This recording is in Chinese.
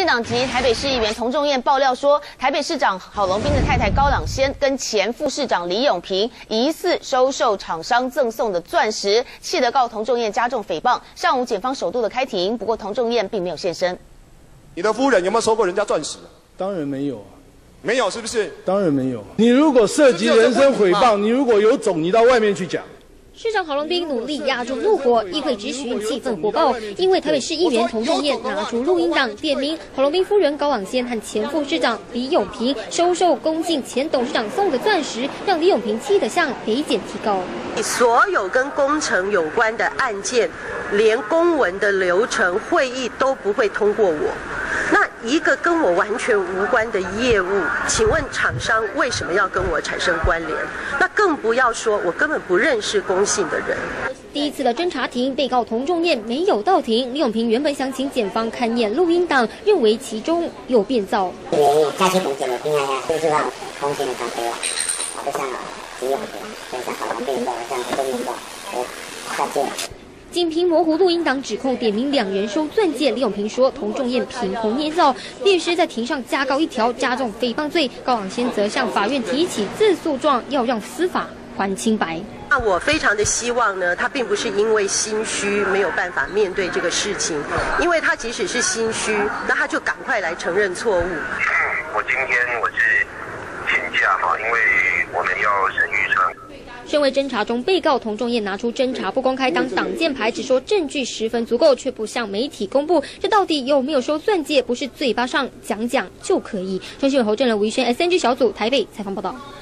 进党籍台北市议员童仲彦爆料说，台北市长郝龙斌的太太高朗仙跟前副市长李永平疑似收受厂商赠送的钻石，气得告童仲彦加重诽谤。上午检方首度的开庭，不过童仲彦并没有现身。 你的夫人有没有收过人家钻石？ 当然没有啊。 没有，是不是？ 当然没有。你如果涉及人身诽谤，你如果有种，你到外面去讲。 市长郝龙斌努力压住怒火，议会质询气氛火爆，因为台北市议员童仲彦拿出录音档，点名郝龙斌夫人高朗仙和前副市长李永平收受恭敬前董事长送的钻石，让李永平气得向北检提告。 所有跟工程有关的案件，连公文的流程、会议都不会通过我。 那一个跟我完全无关的业务，请问厂商为什么要跟我产生关联？那更不要说我根本不认识公信的人。 第一次的侦查庭，被告童仲彦没有到庭。李永平原本想请检方勘验录音档，认为其中有变造。 加些文件的平安呀，就是让空间的感觉啊，就像只有就像好像变造，像这个变造，再见。 仅凭模糊录音档指控点名两人收钻戒，李永平说童仲彦凭空捏造，律师在庭上加告一条，加重诽谤罪。高朗仙则向法院提起自诉状，要让司法还清白。 那我非常的希望呢，他并不是因为心虚没有办法面对这个事情，因为他即使是心虚，那他就赶快来承认错误。 我今天我是请假哈，因为我们要审预算。 身为侦查中被告童仲彦拿出侦查不公开当挡箭牌，只说证据十分足够，却不向媒体公布。这到底有没有收钻戒？不是嘴巴上讲讲就可以。中新闻侯正仁、吴怡轩 SNG 小组台北采访报道。